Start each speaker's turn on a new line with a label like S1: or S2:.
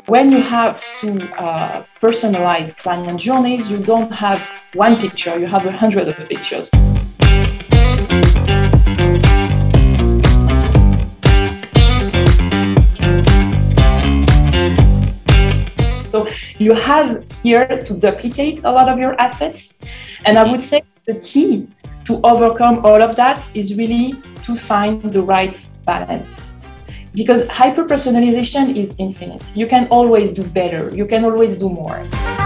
S1: When you have to personalize client journeys, you don't have one picture, you have 100 of pictures. So you have here to duplicate a lot of your assets. And I would say the key to overcome all of that is really to find the right balance. Because hyper-personalization is infinite. You can always do better. You can always do more.